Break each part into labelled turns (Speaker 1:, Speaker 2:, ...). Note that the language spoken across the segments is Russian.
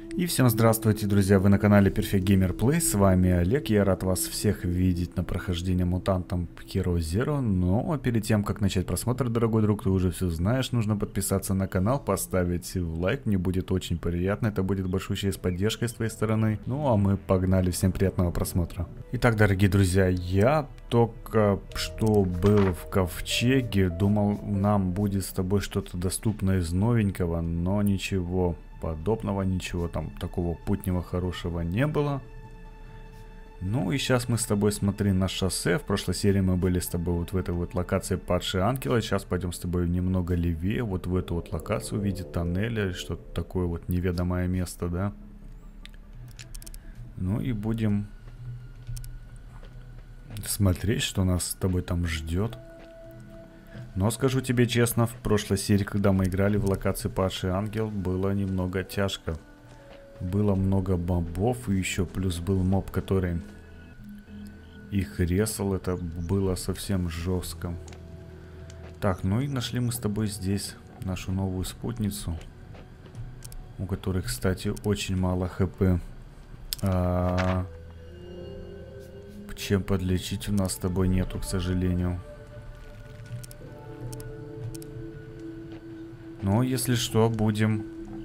Speaker 1: И всем здравствуйте, друзья, вы на канале Perfect Gamer Play, с вами Олег, я рад вас всех видеть на прохождении мутантом Hero Zero, но перед тем, как начать просмотр, дорогой друг, ты уже все знаешь, нужно подписаться на канал, поставить лайк, мне будет очень приятно, это будет большущей поддержкой с твоей стороны, ну а мы погнали, всем приятного просмотра. Итак, дорогие друзья, я только что был в Ковчеге, думал, нам будет с тобой что-то доступно из новенького, но ничего подобного, ничего там такого путнего хорошего не было. Ну и сейчас мы с тобой, смотри, на шоссе. В прошлой серии мы были с тобой вот в этой вот локации падшие ангелы. Сейчас пойдем с тобой немного левее, вот в эту вот локацию в виде тоннеля, что-то такое вот неведомое место, да. Ну и будем смотреть, что нас с тобой там ждет. Но скажу тебе честно, в прошлой серии, когда мы играли в локации Падший Ангел, было немного тяжко. Было много мобов, и еще плюс был моб, который их резал. Это было совсем жестко. Так, ну и нашли мы с тобой здесь нашу новую спутницу, у которой, кстати, очень мало хп. Чем подлечить у нас с тобой нету, к сожалению. Но если что, будем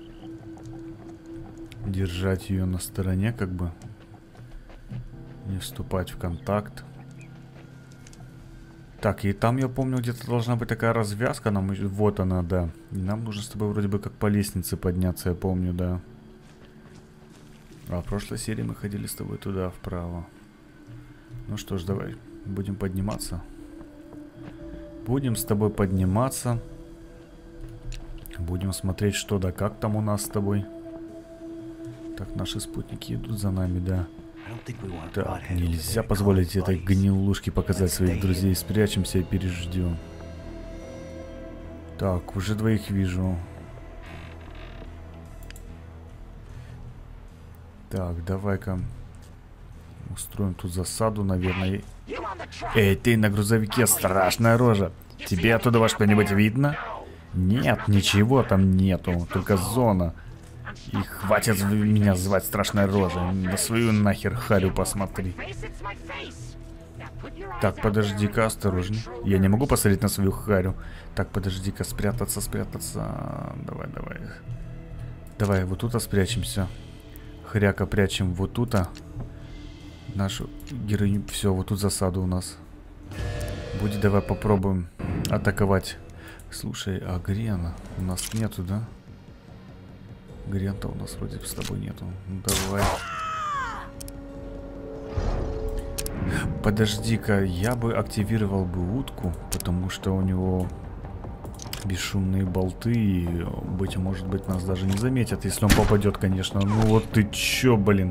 Speaker 1: держать ее на стороне, как бы не вступать в контакт. Так, и там, я помню, где-то должна быть такая развязка. Вот она, да. И нам нужно с тобой вроде бы как по лестнице подняться, я помню, да. А в прошлой серии мы ходили с тобой туда, вправо. Ну что ж, давай, будем подниматься. Будем с тобой подниматься. Будем смотреть, что да как там у нас с тобой. Так, наши спутники идут за нами, да. Так, нельзя позволить этой гнилушке показать своих друзей. Спрячемся и переждем. Так, уже двоих вижу. Так, давай-ка устроим тут засаду, наверное. Эй, ты на грузовике, страшная рожа. Тебе оттуда во что-нибудь видно? Нет, ничего там нету, только зона. И хватит меня звать страшной рожей. На свою нахер харю посмотри. Так, подожди-ка, осторожней. Я не могу посмотреть на свою харю. Так, подожди-ка, спрятаться. Давай. Давай, вот тут спрячемся. Хряка прячем вот тут. Нашу героиню. Все, вот тут засада у нас. Будет, давай попробуем атаковать. Слушай, а Грена у нас нету, да? Грента у нас вроде с тобой нету. Ну, давай. Подожди-ка, я бы активировал бы утку, потому что у него бесшумные болты, и, может быть, нас даже не заметят, если он попадет, конечно. Ну вот ты чё, блин.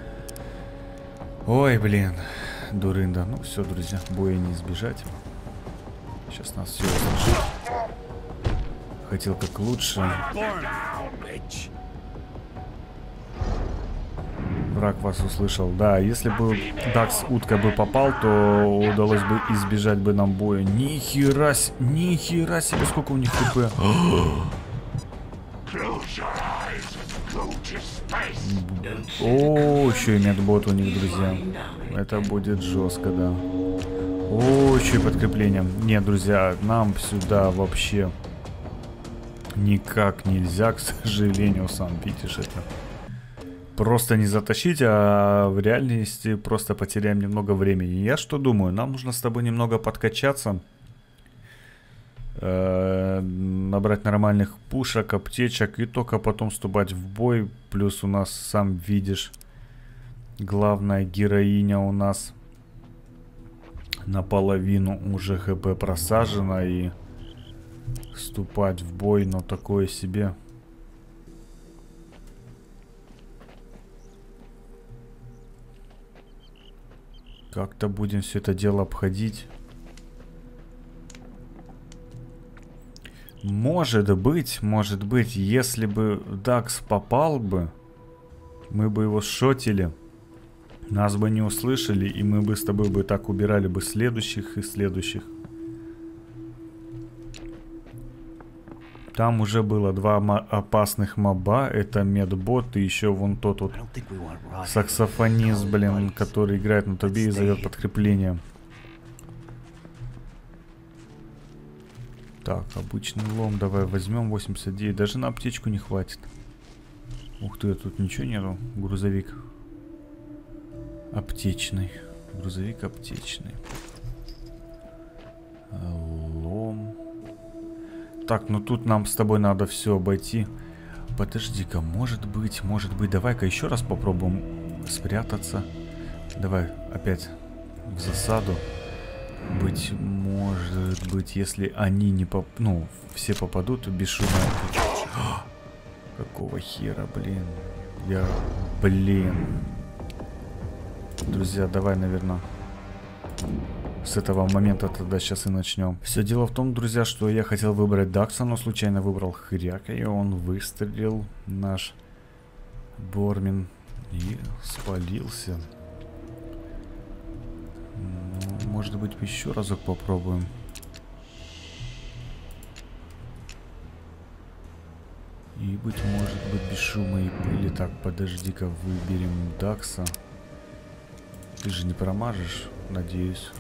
Speaker 1: Ой, блин. Дурында. Ну все, друзья, боя не избежать. Сейчас нас все услышит. Хотел как лучше. Враг вас услышал. Да, если бы Дакс утка бы попал, то удалось бы избежать бы нам боя. Нихера себе, сколько у них хп. О, еще и медбот у них, друзья. Это будет жестко, да. О, еще и подкрепление. Нет, друзья, нам сюда вообще никак нельзя, к сожалению, сам видишь это. Просто не затащить, а в реальности просто потеряем немного времени. Я что думаю, нам нужно с тобой немного подкачаться. Набрать нормальных пушек, аптечек и только потом вступать в бой. Плюс у нас, сам видишь, главная героиня у нас наполовину уже хп просажена, и вступать в бой, но такое себе. Как-то будем все это дело обходить. Может быть, если бы Дакс попал бы, мы бы его шотили, нас бы не услышали, и мы бы с тобой бы так убирали бы следующих и следующих. Там уже было два опасных моба. Это медбот и еще вон тот вот саксофонист, блин, который играет на трубе и зовет подкрепление. Так, обычный лом давай возьмем. 89. Даже на аптечку не хватит. Ух ты, тут ничего нету. Грузовик аптечный. Грузовик аптечный. Лом. Так, ну тут нам с тобой надо все обойти. Подожди-ка, может быть, давай-ка еще раз попробуем спрятаться. Давай опять в засаду. Быть может, если они не ну, все попадут, бесшумно. Какого хера, блин. Блин. Друзья, давай, наверное, с этого момента тогда сейчас и начнем. Все дело в том, друзья, что я хотел выбрать Дакса, но случайно выбрал Хряка, и он выстрелил, наш Бормин, и спалился. Ну, может быть, еще разок попробуем. И, быть может быть, без шума и пыли. Так, подожди-ка, выберем Дакса. Ты же не промажешь, надеюсь.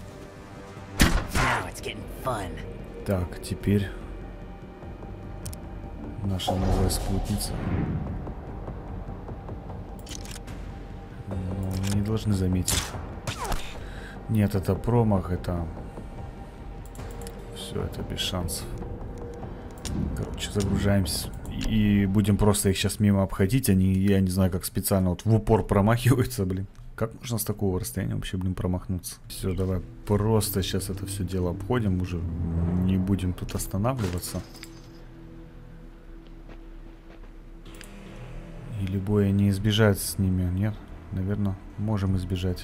Speaker 1: Так, теперь наша новая спутница. Ну, не должны заметить. Нет, это промах, это... Все, это без шансов. Короче, загружаемся. И будем просто их сейчас мимо обходить. Они, я не знаю, как специально вот в упор промахиваются, блин. Как можно с такого расстояния вообще, блин, промахнуться? Все, давай просто сейчас это все дело обходим. Уже не будем тут останавливаться. Или боя не избежать с ними? Нет? Наверное, можем избежать.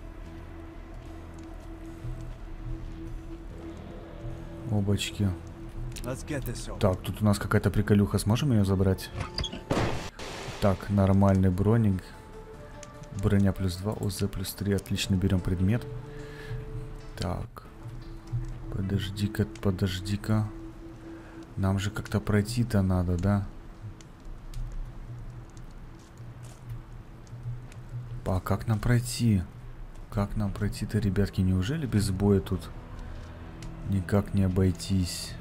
Speaker 1: Обочки. Так, тут у нас какая-то приколюха. Сможем ее забрать? Так, нормальный броник. Броня плюс 2, ОЗ плюс 3. Отлично, берем предмет. Так. Подожди-ка, подожди-ка. Нам же как-то пройти-то надо, да? А как нам пройти? Как нам пройти-то, ребятки? Неужели без боя тут никак не обойтись?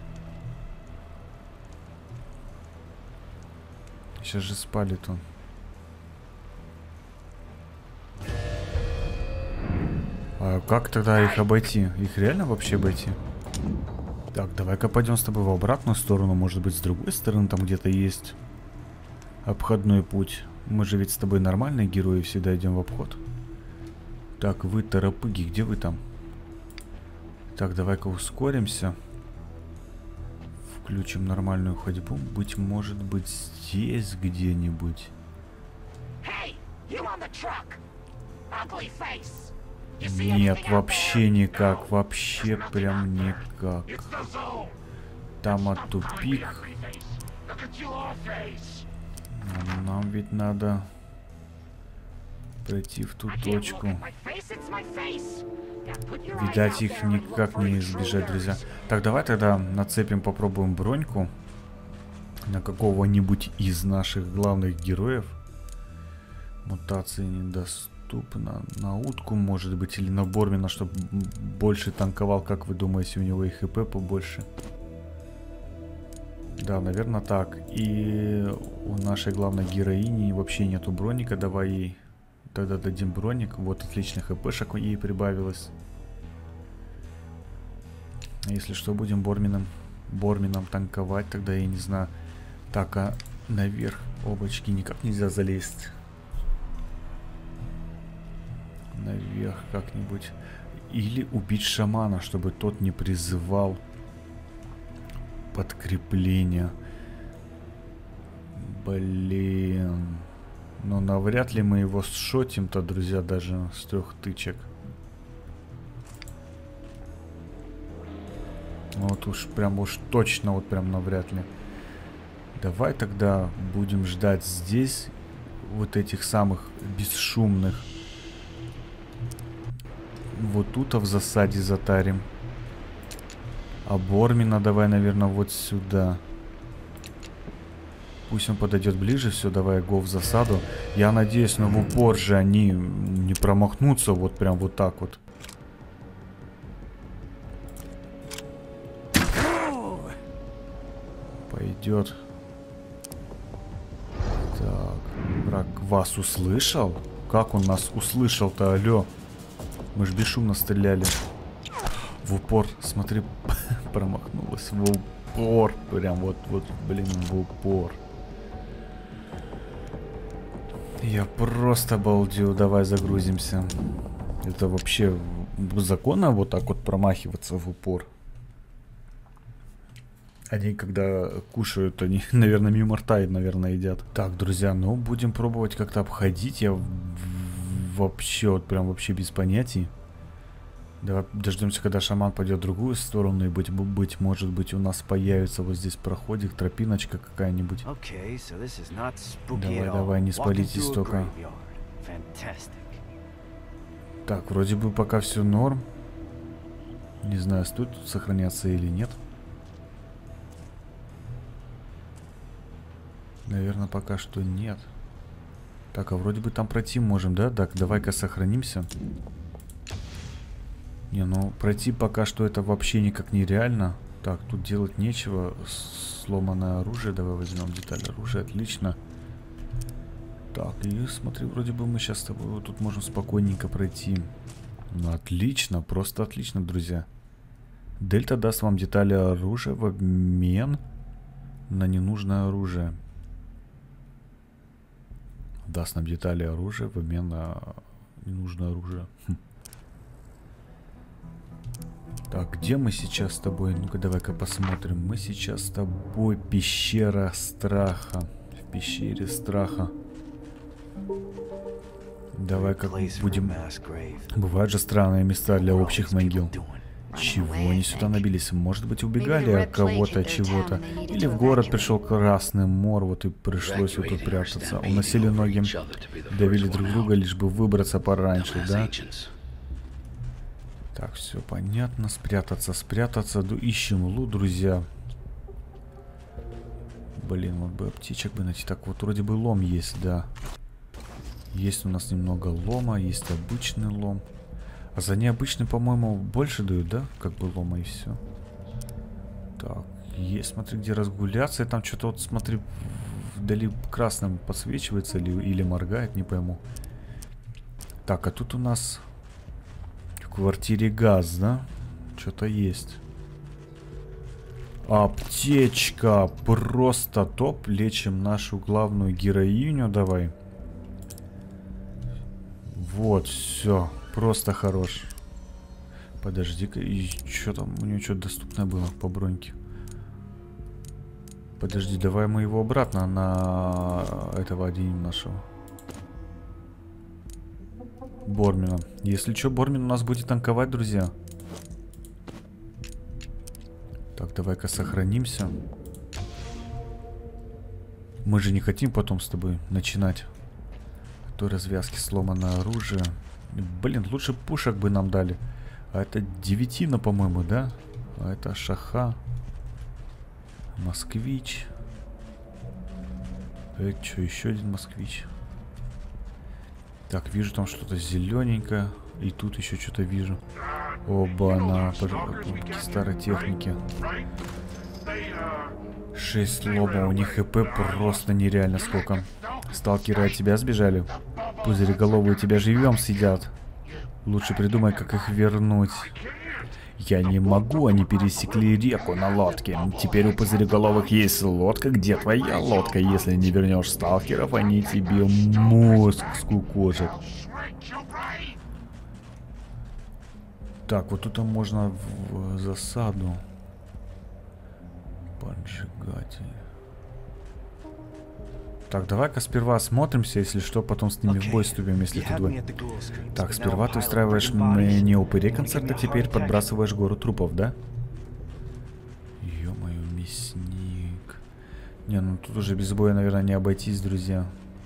Speaker 1: Сейчас же спалит он. А как тогда их обойти? Их реально вообще обойти? Так, давай-ка пойдем с тобой в обратную сторону. Может быть, с другой стороны там где-то есть обходной путь. Мы же ведь с тобой нормальные герои, всегда идем в обход. Так, вы торопыги, где вы там? Так, давай-ка ускоримся. Включим нормальную ходьбу. Быть может быть здесь где-нибудь. Нет, вообще никак. Вообще прям никак. Там тупик. Нам ведь надо пройти в ту точку. Видать, их никак не избежать, друзья. Так, давай тогда нацепим, попробуем броньку на какого-нибудь из наших главных героев. Мутации недоступна. На утку, может быть, или на Бормина, чтобы больше танковал. Как вы думаете, у него и хп побольше? Да, наверное, так. И у нашей главной героини вообще нету броника. Давай ей тогда дадим броник. Вот, отлично, хпшек ей прибавилось. Если что, будем Бормином танковать, тогда я не знаю. Так, а наверх облачки никак нельзя залезть. Наверх как-нибудь. Или убить шамана, чтобы тот не призывал подкрепление. Блин. Но навряд ли мы его сшотим-то, друзья, даже с 3 тычек. Вот уж прям уж точно, вот прям навряд ли. Давай тогда будем ждать здесь вот этих самых бесшумных. Вот тут в засаде затарим. А Бормина давай, наверное, вот сюда. Пусть он подойдет ближе. Все, давай го в засаду. Я надеюсь, но в упор же они не промахнутся вот прям вот так вот. Пойдет. Так, враг вас услышал? Как он нас услышал-то, алло? Мы ж бесшумно стреляли. В упор, смотри, промахнулась. В упор. Прям вот, блин, в упор. Я просто обалдел. Давай загрузимся. Это вообще законно вот так вот промахиваться в упор? Они, когда кушают, они, наверное, мимо рта, наверное, едят. Так, друзья, ну, будем пробовать как-то обходить. Я вообще, вот прям вообще без понятий. Давай дождемся, когда шаман пойдет в другую сторону. И быть может быть, у нас появится вот здесь проходик, тропиночка какая-нибудь. Давай, не спалитесь только. Так, вроде бы пока все норм. Не знаю, стоит тут сохраняться или нет. Наверное, пока что нет. Так, а вроде бы там пройти можем, да? Так, давай-ка сохранимся. Не, ну пройти пока что это вообще никак нереально. Так, тут делать нечего. Сломанное оружие. Давай возьмем деталь оружия. Отлично. Так, и смотри, вроде бы мы сейчас с тобой вот тут можем спокойненько пройти. Ну, отлично, просто отлично, друзья. Дельта даст вам детали оружия в обмен на ненужное оружие. Даст нам детали оружия в обмен на ненужное оружие. Так, где мы сейчас с тобой? Ну-ка, давай-ка посмотрим. Мы сейчас с тобой пещера страха. В пещере страха. Давай-ка будем... Бывают же странные места для общих могил. Чего они сюда набились? Может быть, убегали от кого-то, чего-то? Или в город пришел Красный Мор, вот и пришлось вот тут прятаться. Уносили ноги, давили друг друга, лишь бы выбраться пораньше, да? Так, все понятно. Спрятаться, спрятаться. Ищем лут, друзья. Блин, вот бы птичек бы найти. Так, вот вроде бы лом есть, да. Есть у нас немного лома, есть обычный лом. А за необычный, по-моему, больше дают, да? Как бы лома и все. Так, есть, смотри, где разгуляться. И там что-то вот, смотри, вдали красным подсвечивается или моргает, не пойму. Так, а тут у нас в квартире газ, да? Что-то есть. Аптечка. Просто топ. Лечим нашу главную героиню. Давай. Вот, все. Просто хорош. Подожди-ка. И что там? У нее что-то доступное было по броньке. Подожди, давай мы его обратно на этого оденем нашего. Бормина. Если что, Бормин у нас будет танковать, друзья. Так, давай-ка сохранимся. Мы же не хотим потом с тобой начинать. Той развязки сломанное оружие. Блин, лучше пушек бы нам дали. А это девятина, по-моему, да? А это шаха. Москвич. Это что, еще один москвич? Так, вижу там что-то зелененькое. И тут еще что-то вижу. Оба-на, старой техники. 6 лоба, у них хп просто нереально сколько. Сталкеры от тебя сбежали? Пузыреголовые тебя живьем съедят. Лучше придумай, как их вернуть. Я не могу, они пересекли реку на лодке. Теперь у пузыреголовых есть лодка. Где твоя лодка? Если не вернешь сталкеров, они тебе мозг скукожат. Так, вот тут можно в засаду поджигатель. Так, давай-ка сперва осмотримся, если что, потом с ними в бой вступим, если тут двое. Так, сперва ты устраиваешь мне упырей концерта, теперь подбрасываешь гору трупов, да? Ё-моё, мясник. Не, ну тут уже без боя, наверное, не обойтись, друзья.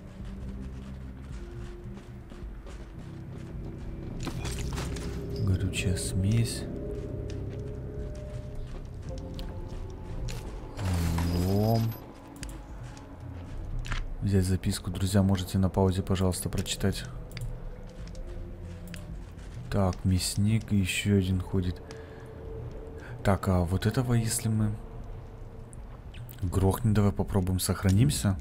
Speaker 1: Горючая смесь. Лом. Взять записку. Друзья, можете на паузе, пожалуйста, прочитать. Так, мясник и еще один ходит. Так, а вот этого, если мы грохнем, давай попробуем, сохранимся.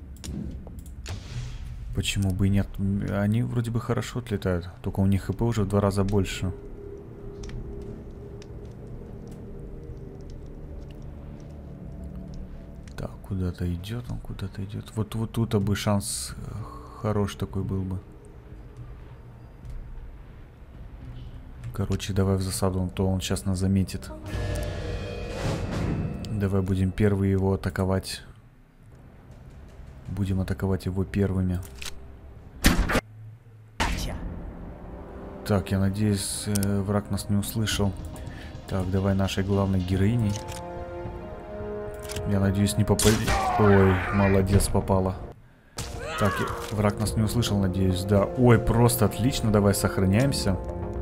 Speaker 1: Почему бы и нет? Они вроде бы хорошо отлетают, только у них хп уже в 2 раза больше. Так, куда-то идет он, куда-то идет. Вот тут бы шанс хорош такой был бы. Короче, давай в засаду, то он сейчас нас заметит. Давай будем первые его атаковать. Будем атаковать его первыми. Так, я надеюсь, враг нас не услышал. Так, давай нашей главной героиней. Я надеюсь, не попали. Ой, молодец, попала. Так, враг нас не услышал, надеюсь, да. Ой, просто отлично, давай сохраняемся.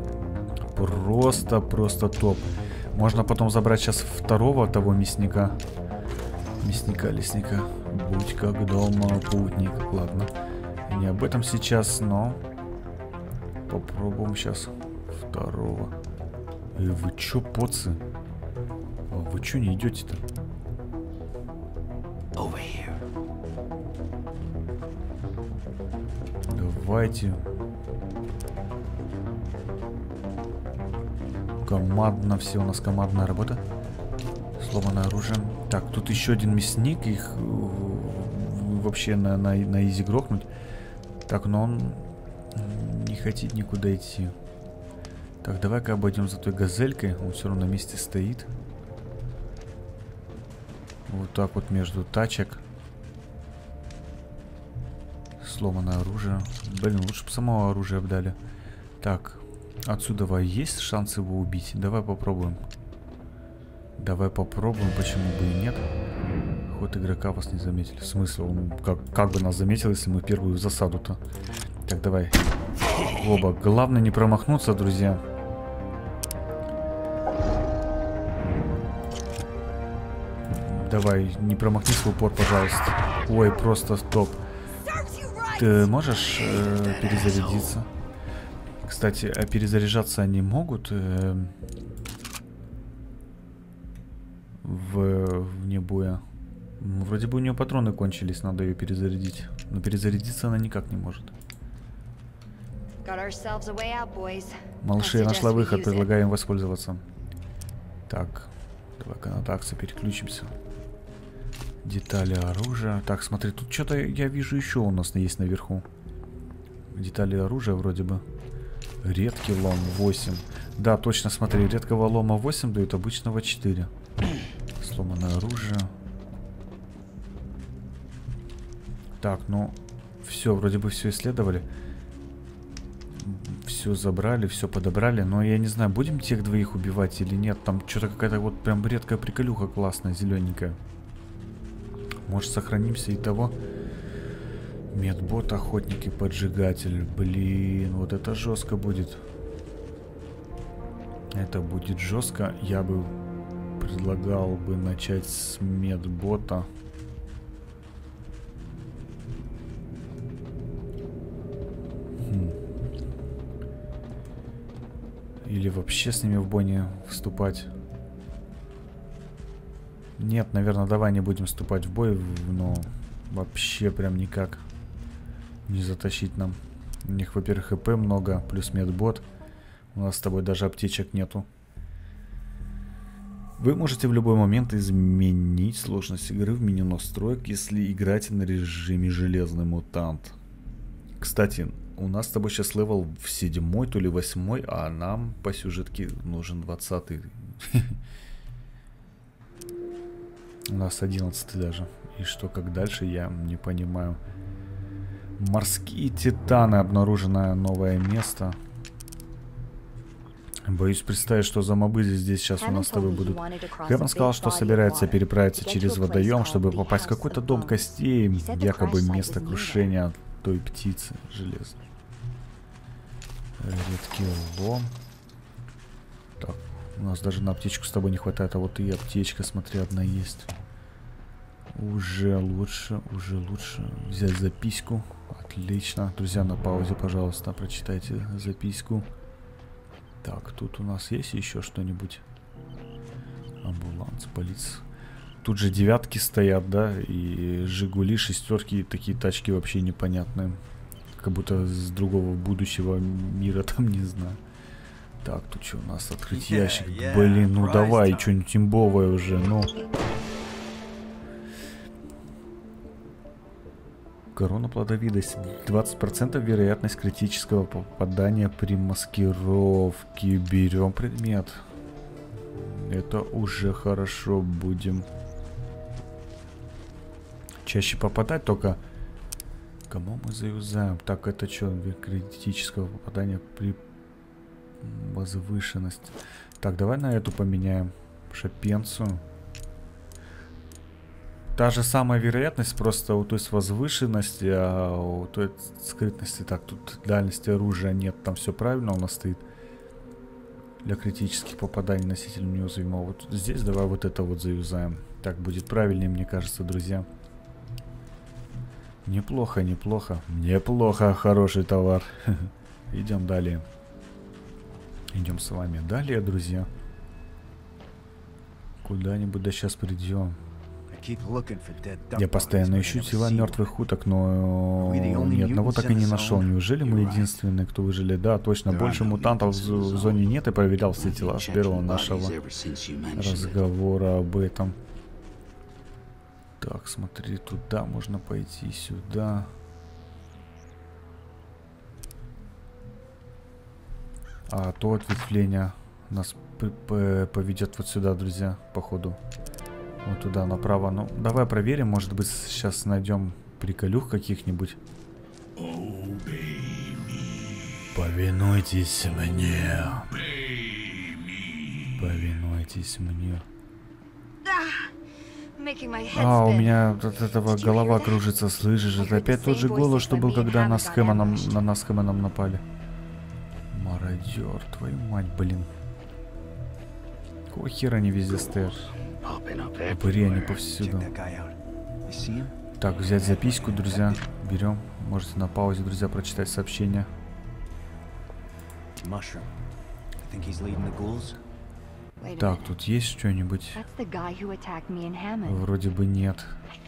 Speaker 1: Просто топ. Можно потом забрать сейчас второго того мясника. Мясника-лесника. Будь как дома, путник. Ладно. Не об этом сейчас, но попробуем сейчас второго. Вы чё, поцы? Вы чё не идете-то? Давайте. Командно, все у нас командная работа. Сломанное оружие. Так, тут еще один мясник. Их вообще на изи грохнуть. Так, но он не хочет никуда идти. Так, давай-ка обойдем за той газелькой. Он все равно на месте стоит. Вот так вот между тачек. Сломанное оружие. Блин, лучше бы само оружие обдали. Так, отсюда есть шанс его убить? Давай попробуем. Давай попробуем, почему бы и нет. Ход игрока вас не заметили. В смысле, он как бы нас заметил, если мы первую в засаду-то. Так, давай. Оба. Главное не промахнуться, друзья. Давай, не промахнись в упор, пожалуйста. Ой, просто стоп. Ты можешь перезарядиться? Кстати, а перезаряжаться они могут вне боя? Вроде бы у нее патроны кончились, надо ее перезарядить. Но перезарядиться она никак не может. Малыши, я нашла выход, предлагаю им воспользоваться. Так, давай-ка на таксы переключимся. Детали оружия. Так, смотри, тут что-то я вижу еще у нас есть наверху. Детали оружия вроде бы. Редкий лом 8. Да, точно, смотри, редкого лома 8 дают, обычного 4. Сломанное оружие. Так, ну, все, вроде бы все исследовали. Все забрали, все подобрали. Но я не знаю, будем тех двоих убивать или нет. Там что-то какая-то вот прям редкая приколюха классная, зелененькая. Может, сохранимся и того. Медбот, охотник и поджигатель. Блин, вот это жестко будет. Это будет жестко. Я бы предлагал бы начать с медбота. Или вообще с ними в бой не вступать. Нет, наверное, давай не будем вступать в бой, но вообще прям никак не затащить нам. У них, во-первых, ХП много, плюс медбот. У нас с тобой даже аптечек нету. Вы можете в любой момент изменить сложность игры в меню настроек, если играете на режиме Железный Мутант. Кстати, у нас с тобой сейчас левел в 7-й, то ли 8-й, а нам по сюжетке нужен 20-й. У нас 11-й даже. И что, как дальше, я не понимаю. Морские титаны. Обнаружено новое место. Боюсь представить, что за мобы здесь сейчас у нас с тобой будут. Хэвен сказал, что собирается переправиться через водоем, чтобы попасть в какой-то дом костей. Якобы место крушения той птицы железной. Редкий лом. Так, у нас даже на аптечку с тобой не хватает, а вот и аптечка, смотри, одна есть. Уже лучше, уже лучше. Взять записку. Отлично. Друзья, на паузе, пожалуйста, прочитайте записку. Так, тут у нас есть еще что-нибудь? Амбуланс, полиция. Тут же девятки стоят, да? И Жигули, шестерки, такие тачки вообще непонятные. Как будто с другого будущего мира, там, не знаю. Так, тут что у нас? Открыть ящик. Блин, ну давай, что-нибудь имбовое уже, ну. Корона плодовитости. 20% вероятность критического попадания при маскировке. Берем предмет. Это уже хорошо. Будем чаще попадать, только кому мы заюзаем? Так, это что? Критического попадания при возвышенности. Так, давай на эту поменяем. Шапенцию. Та же самая вероятность, просто у той с возвышенности, а у той скрытности. Так, тут дальности оружия нет, там все правильно у нас стоит. Для критических попаданий носитель неуязвимого. Вот здесь давай вот это вот заюзаем. Так будет правильнее, мне кажется, друзья. Неплохо, неплохо. Неплохо, хороший товар. Идем далее. Идем с вами далее, друзья. Куда-нибудь да сейчас придем. Я постоянно ищу тела мертвых уток, но ни одного так и не нашел. Неужели мы единственные, кто выжили? Да, точно, больше мутантов в зоне нет, и проверял все тела с первого нашего разговора об этом. Так, смотри, туда можно пойти, сюда. А то ответвление нас поведет вот сюда, друзья, походу. Вот туда, направо. Ну, давай проверим. Может быть, сейчас найдем приколюх каких-нибудь. Повинуйтесь мне. Повинуйтесь мне. А, у меня от этого голова кружится, слышишь? Это опять тот же голос, что был, когда на нас с Хэммоном напали. Мародер, твою мать, блин. Какого хера они везде стоят? Упыри они повсюду. Так, взять записку, друзья. Берем. Можете на паузе, друзья, прочитать сообщение. Так, тут есть что-нибудь? Вроде бы нет.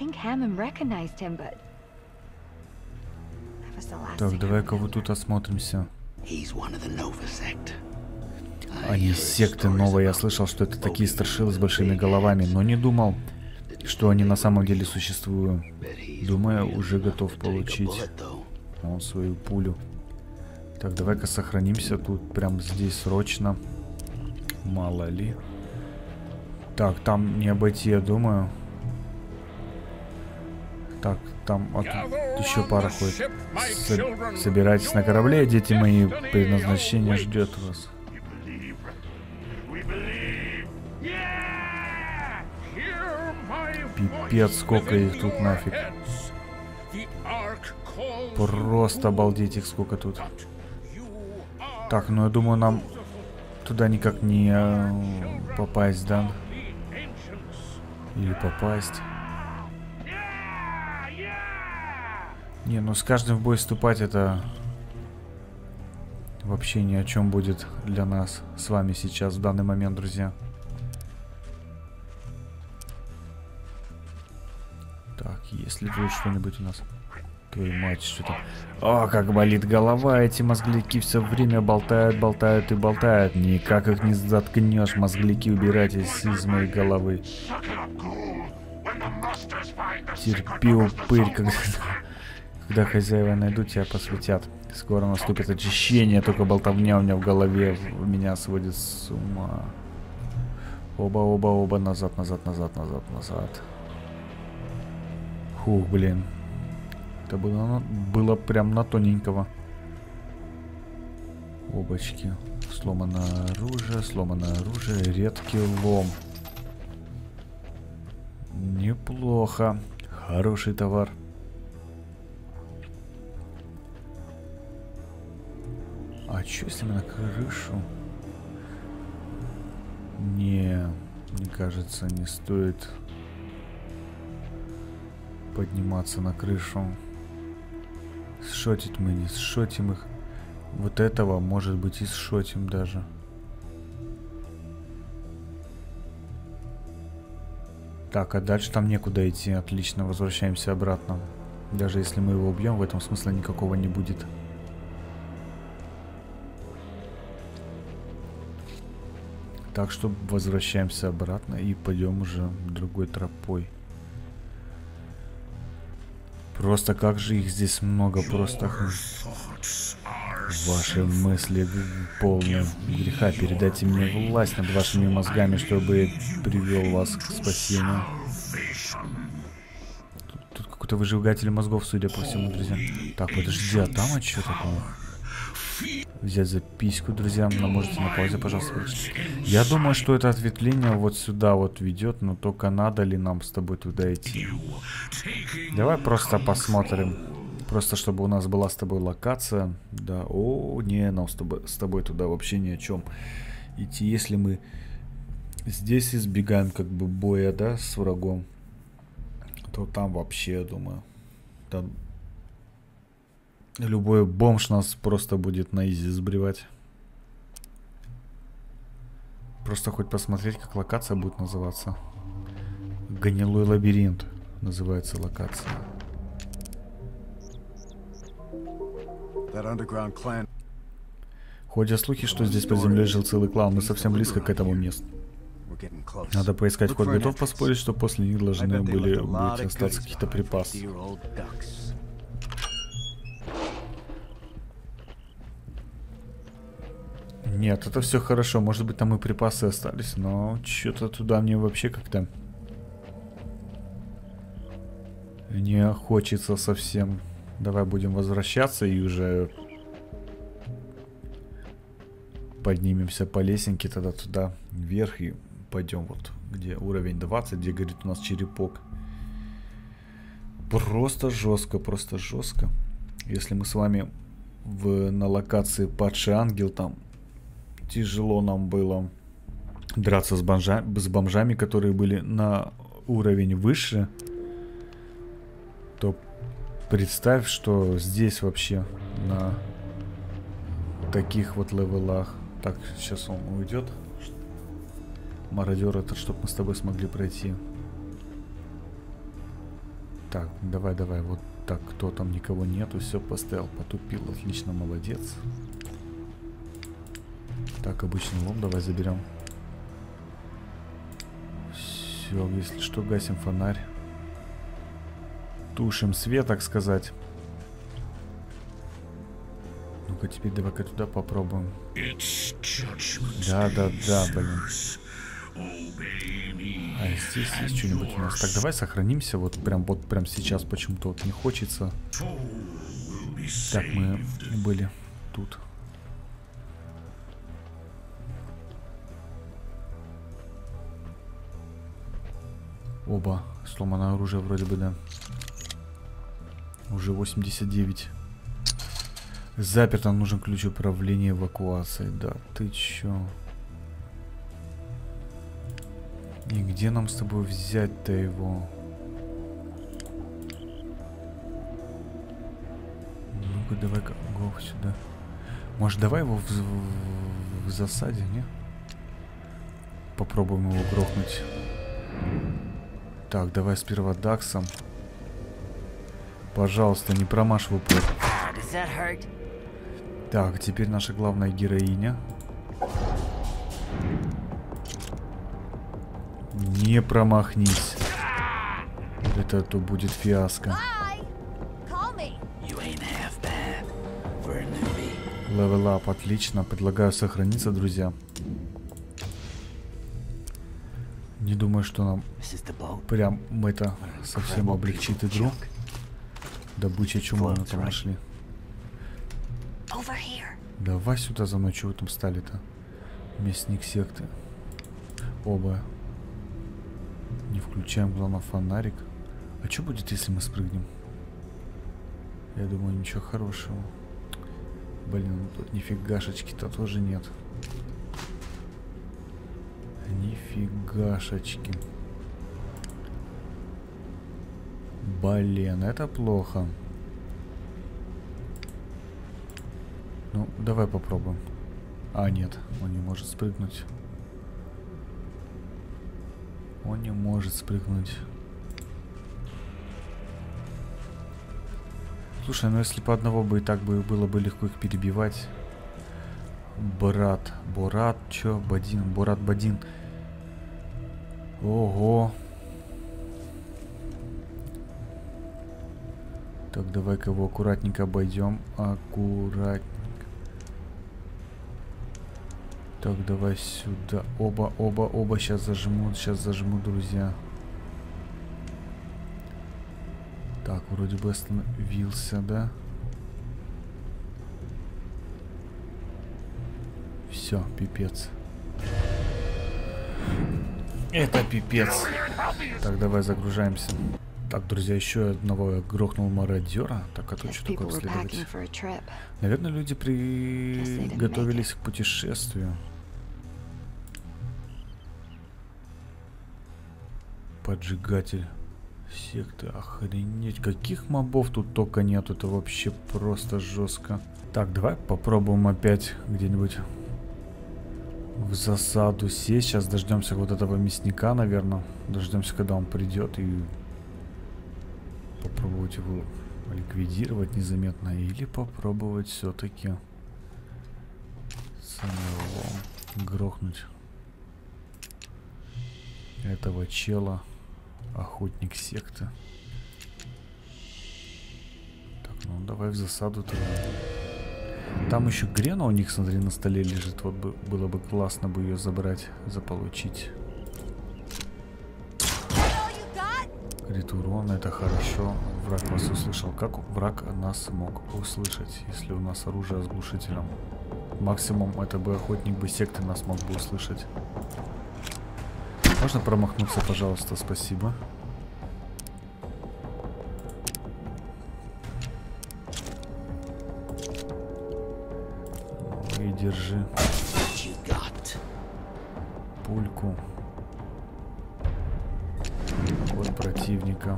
Speaker 1: Так, давай-ка вот тут осмотримся. Они секты новые. Я слышал, что это такие страшилы с большими головами, но не думал, что они на самом деле существуют. Думаю, уже готов получить свою пулю. Так, давай-ка сохранимся тут прям здесь срочно. Мало ли. Так, там не обойти, я думаю. Так, там еще пара ходит. Собирайтесь на корабле, дети мои. Предназначение ждет вас. Пипец, сколько их тут нафиг. Просто обалдеть их сколько тут. Так, ну я думаю, нам туда никак не попасть, да? Или попасть. Не, ну с каждым в бой вступать это вообще ни о чем будет для нас с вами сейчас в данный момент, друзья. Так, есть ли тут что-нибудь у нас? Твою мать, что-то... О, как болит голова, эти мозгляки все время болтают, болтают и болтают. Никак их не заткнешь, мозгляки, убирайтесь из моей головы. Терпи, упырь, когда хозяева найдут, тебя посвятят. Скоро наступит очищение, только болтовня у меня в голове меня сводит с ума. Оба, назад. Фух, блин. Это было прям на тоненького. Обочки. Сломанное оружие, редкий лом. Неплохо. Хороший товар. А что если мы на крышу? Не, мне кажется, не стоит. подниматься на крышу. Сшотить мы не сшотим их. Вот этого, может быть, и сшотим даже. Так, а дальше там некуда идти. Отлично, возвращаемся обратно. Даже если мы его убьем, в этом смысла никакого не будет. Так что возвращаемся обратно и пойдем уже другой тропой. Просто как же их здесь много, просто ваши мысли полные греха. Передайте мне власть над вашими мозгами, чтобы я привел вас к спасению. Тут какой-то выжигатель мозгов, судя по всему, друзья. Так, подожди, а там что такое? Взять записку, друзья. Можете на паузе, пожалуйста, прочитать. Я думаю, что это ответвление вот сюда вот ведет, но только надо ли нам с тобой туда идти? Давай просто посмотрим. Просто чтобы у нас была с тобой локация. Да, не, нам с тобой туда вообще ни о чем идти. Если мы здесь избегаем как бы боя, да, с врагом, то там вообще, я думаю, там любой бомж нас просто будет на изи сбривать. Просто хоть посмотреть, как локация будет называться. Гнилой лабиринт называется локация. Ходят слухи, что здесь под землей жил целый клан. Мы совсем близко к этому месту. Надо поискать ход. Готов поспорить, что после них должны были остаться какие-то припасы. Нет, это все хорошо. Может быть, там и припасы остались, но что-то туда мне вообще как-то не хочется совсем. Давай будем возвращаться и уже поднимемся по лесенке тогда туда вверх и пойдем вот, где уровень 20, где горит у нас черепок. Просто жестко, просто жестко. Если мы с вами на локации Падший Ангел, там тяжело нам было драться с бомжами, которые были на уровень выше, то представь, что здесь вообще на таких вот левелах. Так, сейчас он уйдет. Мародер этот, чтобы мы с тобой смогли пройти. Так, давай, вот так, кто там, никого нету, все, поставил, потупил, отлично, молодец. Так, обычный лом давай заберем. Все, если что, гасим фонарь. Тушим свет, так сказать. Ну-ка, теперь давай-ка туда попробуем. Да, блин. А здесь есть что-нибудь у нас? Так, давай сохранимся. Вот прям сейчас почему-то вот не хочется. Так, мы были тут. Оба. Сломанное оружие вроде бы, да. Уже 89. Заперто, нужен ключ управления эвакуацией. Да, ты чё? И где нам с тобой взять-то его? Ну-ка, давай-ка, го сюда. Может, давай его в засаде, не? Попробуем его грохнуть. Так, давай сперва Даксом. Пожалуйста, не промажь в упор. Так, теперь наша главная героиня. Не промахнись. Это то будет фиаско. Левел ап, отлично. Предлагаю сохраниться, друзья. Не думаю, что нам прям это совсем облегчит игру. Добыча чумы мы там нашли. Давай сюда за мной, чего вы там стали-то? Местник секты. Оба. Не включаем, главное, фонарик. А что будет, если мы спрыгнем? Я думаю, ничего хорошего. Блин, тут нифигашечки-то тоже нет. Нифигашечки. Блин, это плохо. Ну, давай попробуем. А, нет, он не может спрыгнуть. Он не может спрыгнуть. Слушай, ну если по одного бы и так бы было бы легко их перебивать. Борат, чё, Бадин, Борат Бадин. Ого. Так, давай-ка его аккуратненько обойдем. Аккуратненько. Так, давай сюда. Оба сейчас зажму, друзья. Так, вроде бы остановился, да? Все, пипец. Это пипец. Так, давай загружаемся. Так, друзья, еще одного грохнул мародера. Так, а тут что такое следовать? Наверное, люди приготовились к путешествию. Поджигатель секты. Охренеть. Каких мобов тут только нет. Это вообще просто жестко. Так, давай попробуем опять где-нибудь в засаду сесть. Сейчас дождемся вот этого мясника, наверное. Дождемся, когда он придет, и попробовать его ликвидировать незаметно. Или попробовать все-таки самого грохнуть этого чела. Охотник секты. Так, ну давай в засаду тогда. Там еще грена у них, смотри, на столе лежит. Вот бы было бы классно бы ее забрать, заполучить. Крит урон, это хорошо. Враг вас услышал. Как враг нас мог услышать, если у нас оружие с глушителем? Максимум это бы охотник бы секты нас мог бы услышать. Можно промахнуться, пожалуйста, спасибо. И держи пульку от противника.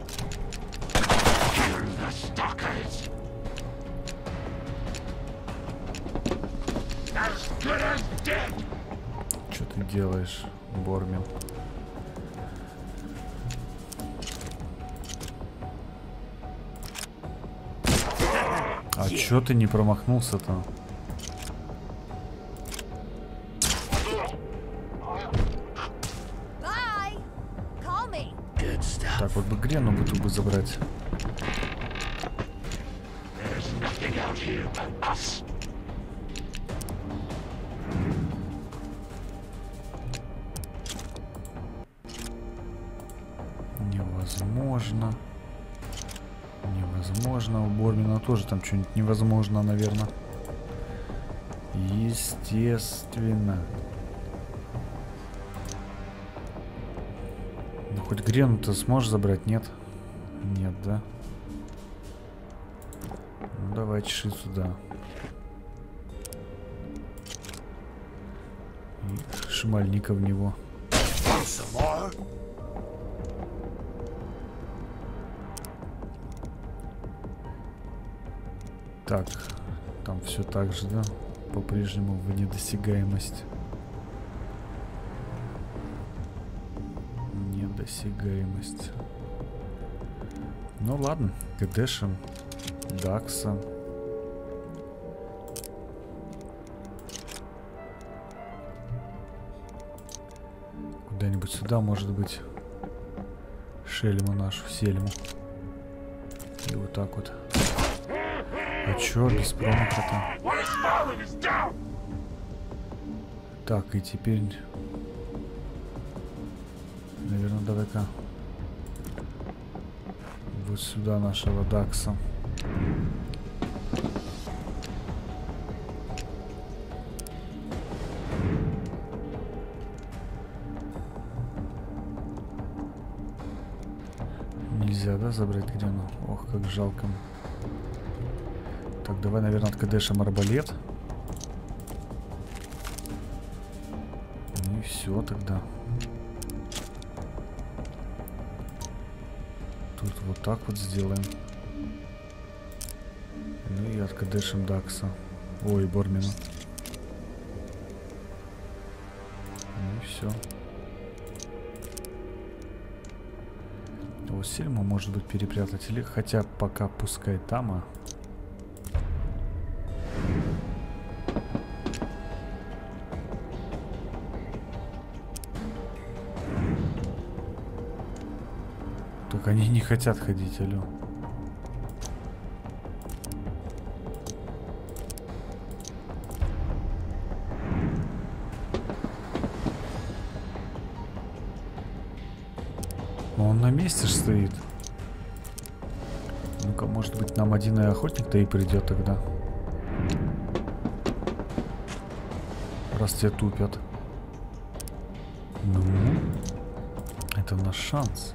Speaker 1: Что ты делаешь, Бормин? А чё ты не промахнулся-то? Так, вот бы грену бы тут бы забрать. Невозможно. Невозможно. У Бормина тоже там что-нибудь невозможно, наверное. Естественно. Ну, хоть грену ты сможешь забрать? Нет? Нет, да? Ну, давай, чеши сюда. И шмальника в него. Так, там все так же, да? По-прежнему в недосягаемость. Недосягаемость. Ну ладно, КДшем Дакса. Куда-нибудь сюда, может быть, шельму нашу, сельму. И вот так вот. А чё, без промаха-то? Так, и теперь... Наверное, давай-ка вот сюда нашего Дакса. Нельзя, да, забрать грену? Ох, как жалко. Так, давай, наверное, откадешим арбалет. Ну и все тогда. Тут вот так вот сделаем. Ну и откадешим Дакса. Ой, Бормина. Ну и все. О, Сельму может быть перепрятать. Или хотя пока пускай Тама. Только они не хотят ходить, алло. Но он на месте ж стоит. Ну-ка, может быть, нам один охотник-то и придет тогда. Раз те тупят. Ну, это наш шанс.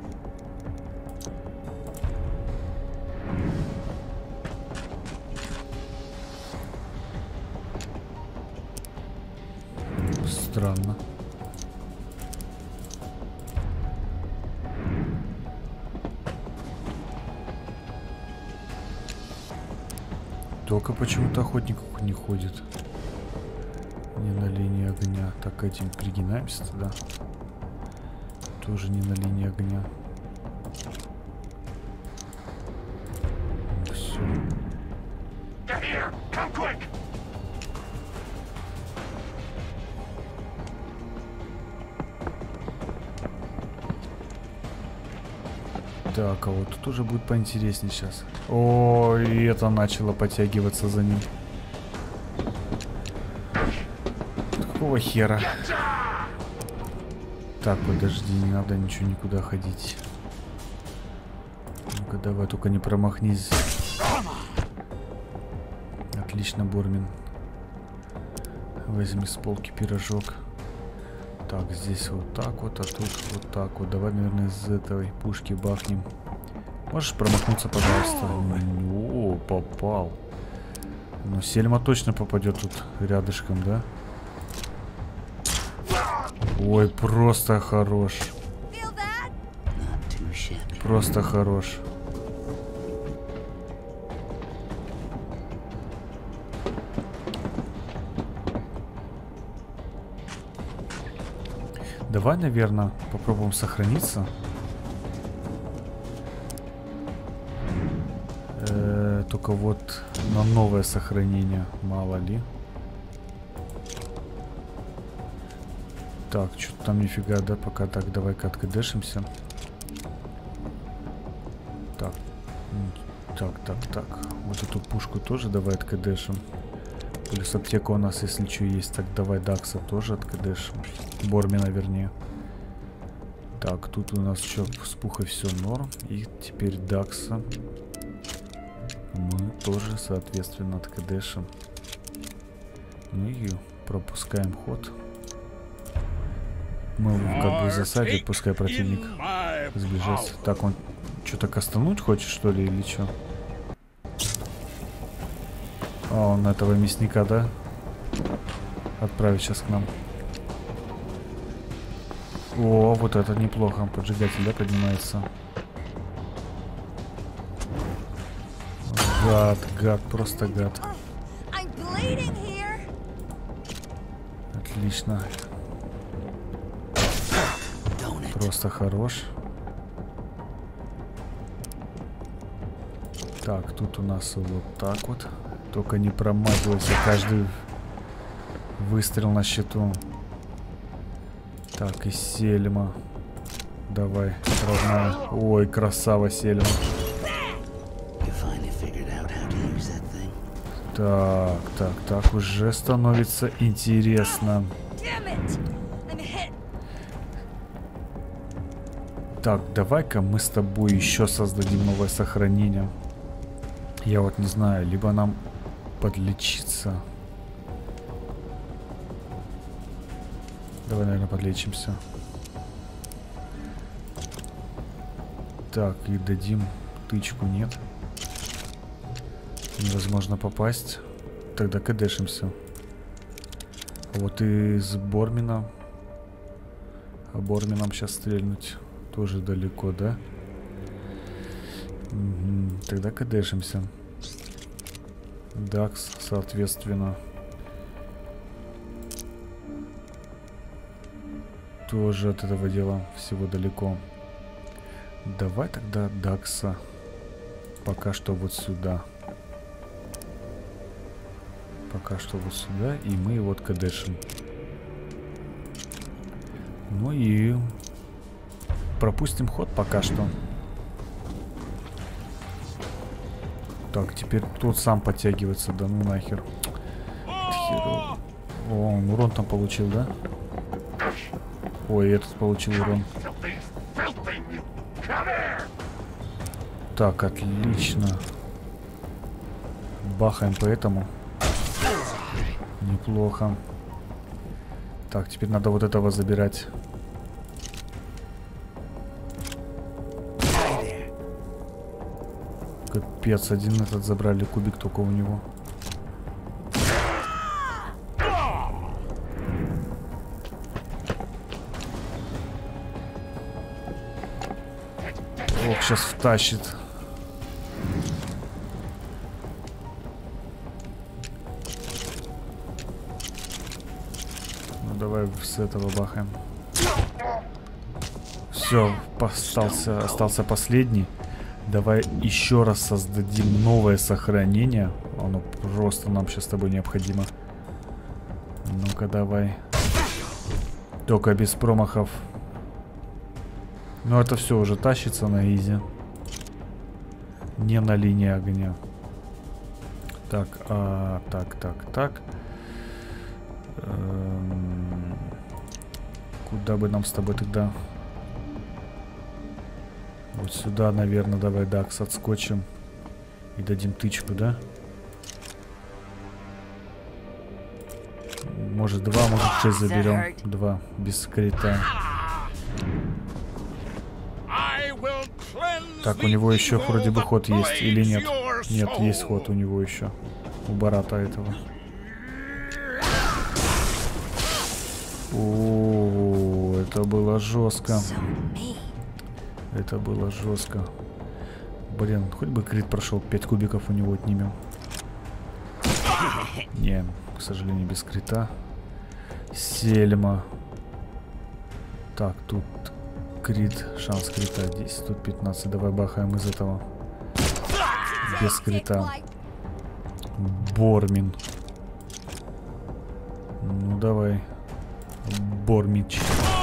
Speaker 1: Странно. Только почему-то охотник не ходит. Не на линии огня. Так, этим пригинаемся тогда. Тоже не на линии огня. Все. Так, а вот тут уже будет поинтереснее сейчас. О, и это начало подтягиваться за ним. Какого хера? Так, подожди, не надо ничего никуда ходить. Ну-ка, давай, только не промахнись. Отлично, Бормин. Возьми с полки пирожок. Так, здесь вот так вот, а тут вот так вот. Давай, наверное, из этой пушки бахнем. Можешь промахнуться, пожалуйста? О, попал. Но Сельма точно попадет тут рядышком, да? Ой, просто хорош. Просто хорош. Давай, наверное, попробуем сохраниться. Только вот на новое сохранение, мало ли. Так, что-то там нифига, да, пока так, давай-ка откадешимся. Так, так. Вот эту пушку тоже давай откадешим. Плюс аптека у нас, если что, есть. Так, давай Дакса тоже откадешим. Бормина, вернее. Так, тут у нас что, с пухой все норм. И теперь Дакса мы тоже, соответственно, откадешим. Ну и пропускаем ход. Мы как бы в засаде, пускай противник сбежит. Так, он что-то кастануть хочет, что ли, или что? А, он этого мясника, да? Отправить сейчас к нам. О, вот это неплохо. Поджигатель, да, поднимается. Гад, просто гад. Отлично. Просто хорош. Так, тут у нас вот так вот. Только не промахивайся, каждый выстрел на счету. Так, и Сельма. Давай, родная. Ой, красава Сельма. Так, уже становится интересно. Так, давай-ка мы с тобой еще создадим новое сохранение. Я вот не знаю, либо нам подлечиться. Давай, наверное, подлечимся. Так, и дадим тычку, нет. Невозможно попасть. Тогда кэдэшимся. Вот и с Бормином. А Бормином сейчас стрельнуть тоже далеко, да? Тогда кадешимся. Дакс, соответственно. Тоже от этого дела всего далеко. Давай тогда Дакса пока что вот сюда. Пока что вот сюда. И мы его кадешим. Ну и пропустим ход пока что. Так, теперь тот сам подтягивается. Да ну нахер. О, он урон там получил, да? Ой, этот получил урон. Так, отлично. Бахаем по этому. Неплохо. Так, теперь надо вот этого забирать. Капец, один этот забрали, кубик только у него. Ох, сейчас втащит. Ну давай с этого бахаем. Все, остался последний. Давай еще раз создадим новое сохранение. Оно просто нам сейчас с тобой необходимо. Ну-ка, давай. Только без промахов. Ну, это все уже тащится на изи. Не на линии огня. Так, так. Куда бы нам с тобой тогда... Вот сюда, наверное, давай Дакс отскочим. И дадим тычку, да? Может 2, может 6 заберем. 2, без крита. Так, у него еще вроде бы ход есть. Или нет? Нет, есть ход у него еще. У Барата этого. О, это было жестко. Это было жестко. Блин, хоть бы крит прошел. 5 кубиков у него отнимем. Не, к сожалению, без крита. Сельма. Так, тут крит. Шанс крита 10, тут 15. Давай бахаем из этого. Без крита. Бормин. Ну давай. Бормич.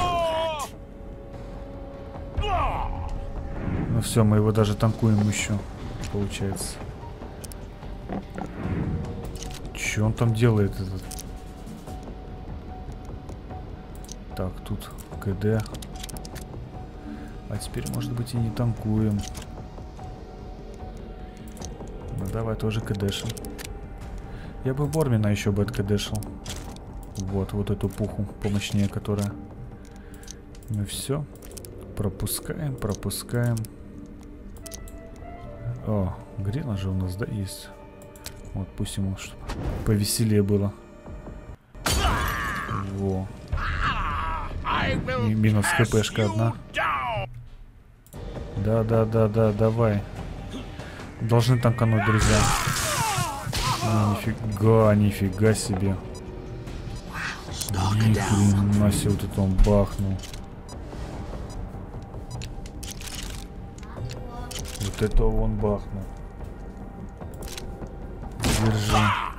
Speaker 1: Ну все, мы его даже танкуем еще, получается. Че он там делает этот? Так, тут КД. А теперь, может быть, и не танкуем. Ну давай тоже КДшим. Я бы Бормина еще бы откДшил. Вот эту пуху помощнее, которая. Ну все. Пропускаем. О, Грина же у нас, да, есть. Вот, пусть ему чтобы повеселее было. Во. И минус хпшка одна. Да, давай. Должны танкануть, друзья. Нифига себе. Ни хрена себе, вот это он бахнул. Вот это он бахнул. Держи.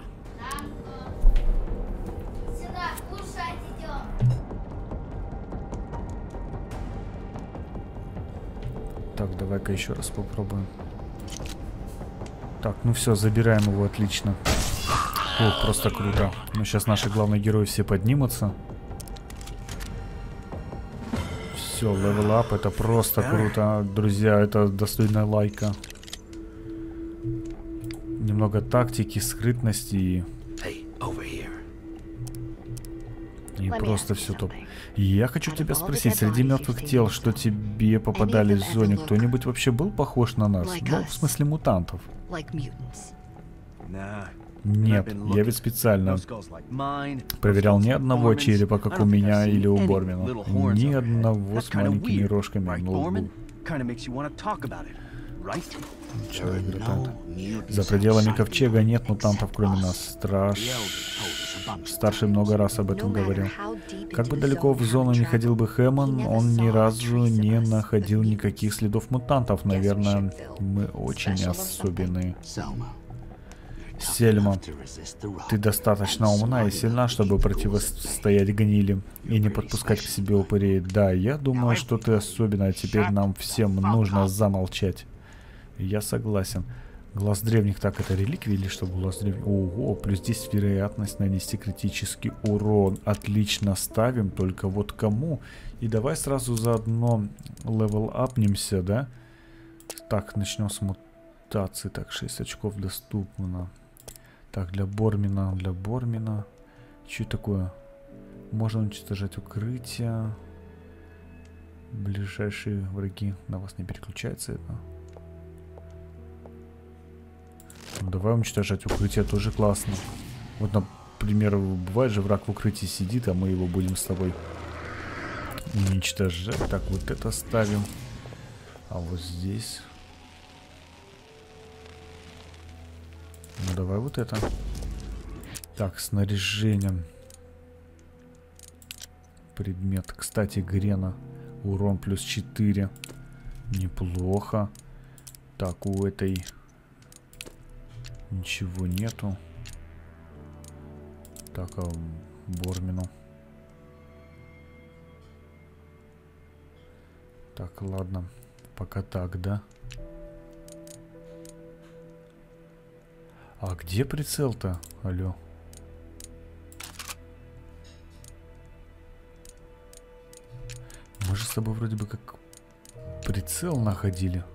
Speaker 1: Так, давай-ка еще раз попробуем. Так, ну все, забираем его, отлично. О, просто круто. Ну сейчас наши главные герои все поднимутся. Все, левел ап, это просто круто, друзья, это достойная лайка. Немного тактики, скрытности и просто все топ. Я хочу тебя спросить, среди мертвых тел, что тебе попадались в зоне, кто-нибудь вообще был похож на нас? Ну, в смысле мутантов. Нет, я ведь специально проверял ни одного черепа, как у меня или у Бормина. Ни одного с маленькими рожками на лбу. За пределами ковчега нет мутантов, кроме нас. Старший много раз об этом говорил. Как бы далеко в зону не ходил бы Хэммон, он ни разу не находил никаких следов мутантов. Наверное, мы очень особенные. Сельма, ты достаточно умна и сильна, чтобы противостоять гнили и не подпускать к себе упырей. Да, я думаю, что ты особенная. Теперь нам всем нужно замолчать. Я согласен. Глаз древних. Так, это реликвия или что? Глаз древних. Ого, плюс 10 вероятность нанести критический урон. Отлично, ставим. Только вот кому? И давай сразу заодно левел апнемся, да? Так, начнем с мутации. Так, 6 очков доступно. Так, для Бормина. Что такое? Можно уничтожать укрытия. Ближайшие враги на вас не переключается это. Ну, давай уничтожать укрытие, тоже классно. Вот, например, бывает же враг в укрытии сидит, а мы его будем с тобой уничтожать. Так, вот это ставим. А вот здесь... Ну, давай вот это. Так, снаряжение. Предмет. Кстати, Грена. Урон плюс 4. Неплохо. Так, у этой... Ничего нету. Так, а Бормину. Так, ладно. Пока так, да? А где прицел-то? Алло. Мы же с тобой вроде бы как прицел находили.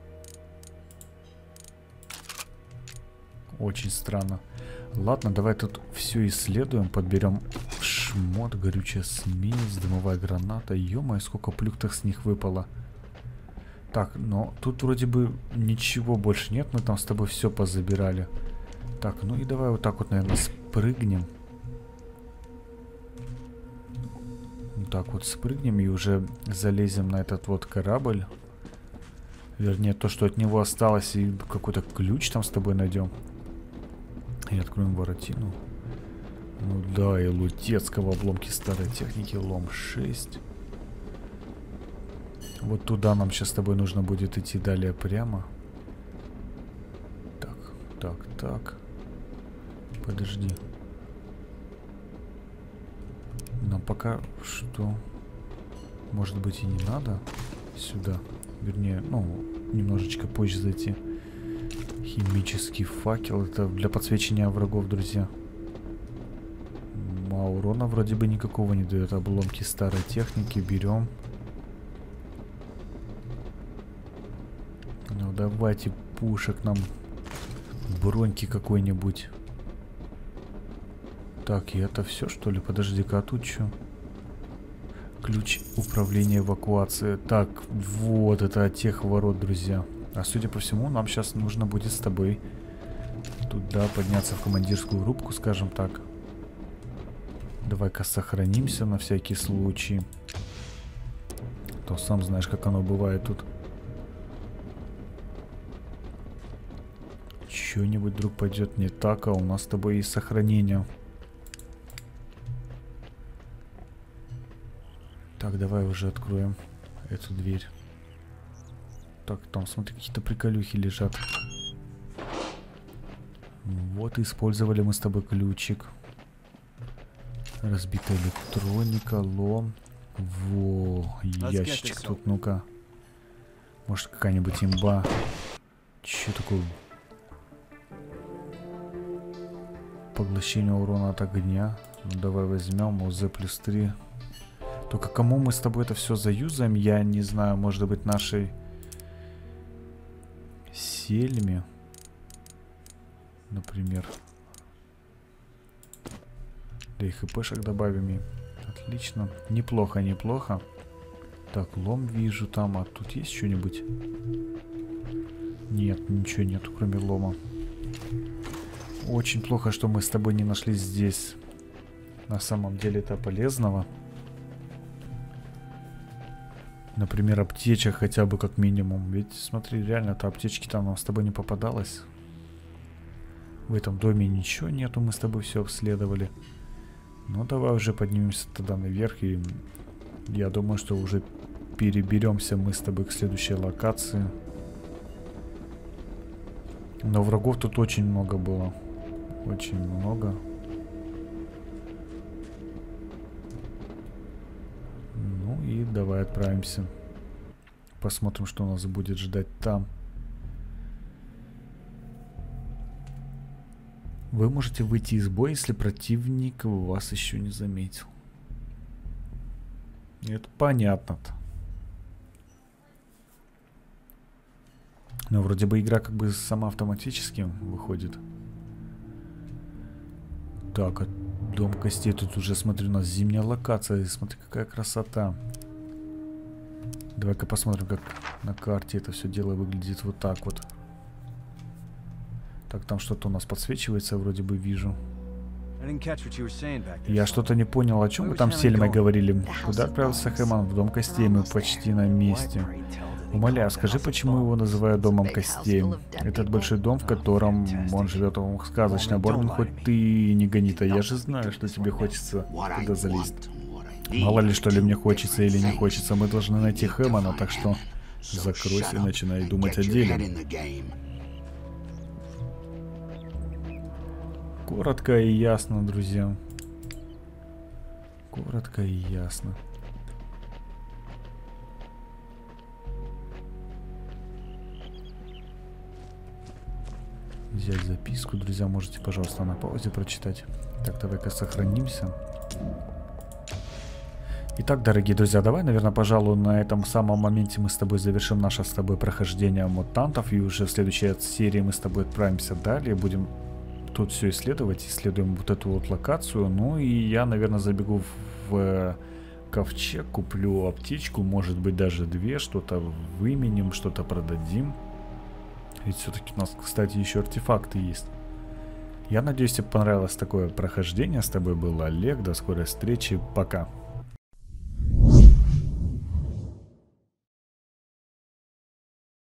Speaker 1: Очень странно. Ладно, давай тут все исследуем. Подберем шмот, горючая смесь, дымовая граната. Ё-моё, сколько плюхтах с них выпало. Так, но тут вроде бы ничего больше нет. Мы там с тобой все позабирали. Так, ну и давай вот так вот, наверное, спрыгнем. Вот так вот спрыгнем и уже залезем на этот вот корабль. Вернее, то, что от него осталось, и какой-то ключ там с тобой найдем. И откроем воротину. Ну да, и Лутецкого обломки старой техники, лом 6. Вот туда нам сейчас с тобой нужно будет идти далее прямо. Так. Подожди. Нам пока что... Может быть и не надо сюда. Вернее, ну, немножечко позже зайти. Химический факел. Это для подсвечивания врагов, друзья. А урона вроде бы никакого не дает. Обломки старой техники берем. Ну давайте пушек нам. Броньки какой-нибудь. Так, и это все, что ли? Подожди-ка, а тут что? Ключ управления эвакуацией. Так, вот это от тех ворот, друзья. А судя по всему, нам сейчас нужно будет с тобой туда подняться в командирскую рубку, скажем так. Давай-ка сохранимся на всякий случай. То сам знаешь, как оно бывает тут. Что-нибудь вдруг пойдет не так, а у нас с тобой есть сохранение. Так, давай уже откроем эту дверь. Так, там, смотри, какие-то приколюхи лежат. Вот, использовали мы с тобой ключик. Разбитая электроника, лом. Во, ящичек тут, ну-ка. Может, какая-нибудь имба. Че такое? Поглощение урона от огня. Ну, давай возьмем ОЗ плюс 3. Только кому мы с тобой это все заюзаем, я не знаю. Может быть, нашей Сельме, например. Да и хпшек добавим ей. Отлично. Неплохо, неплохо. Так, лом вижу там. А тут есть что-нибудь? Нет, ничего нету, кроме лома. Очень плохо, что мы с тобой не нашли здесь на самом деле это полезного. Например, аптечек хотя бы как минимум. Ведь, смотри, реально-то аптечки-то нам с тобой не попадалось. В этом доме ничего нету, мы с тобой все обследовали. Ну, давай уже поднимемся тогда наверх. И я думаю, что уже переберемся мы с тобой к следующей локации. Но врагов тут очень много было. Очень много. Ну и давай отправимся. Посмотрим, что нас будет ждать там. Вы можете выйти из боя, если противник вас еще не заметил. Это понятно-то. Но вроде бы игра как бы сама автоматически выходит. Так, а дом костей тут уже, смотрю, у нас зимняя локация. Смотри, какая красота. Давай-ка посмотрим, как на карте это все дело выглядит вот так вот. Так, там что-то у нас подсвечивается, вроде бы вижу. Я что-то не понял, о чем вы там с Сельмой говорили. Куда отправился Хэммон? В дом костей, мы почти на месте. Умоляю, скажи, почему его называют домом костей? Этот большой дом, в котором он живет, он сказочный. Борден, хоть ты и не гонит, а я же знаю, что тебе хочется туда залезть. Мало ли, что ли мне хочется или не хочется. Мы должны найти Хэммона, так что закройся и начинай думать о деле. Коротко и ясно, друзья. Коротко и ясно. Взять записку, друзья, можете, пожалуйста, на паузе прочитать. Так, давай-ка сохранимся. Итак, дорогие друзья, давай, наверное, пожалуй, на этом самом моменте мы с тобой завершим наше с тобой прохождение мутантов. И уже в следующей серии мы с тобой отправимся далее. Будем тут все исследовать. Исследуем вот эту вот локацию. Ну и я, наверное, забегу в ковчег, куплю аптечку. Может быть, даже две. Что-то выменим, что-то продадим. Ведь все-таки у нас, кстати, еще артефакты есть. Я надеюсь, тебе понравилось такое прохождение. С тобой был Олег. До скорой встречи. Пока.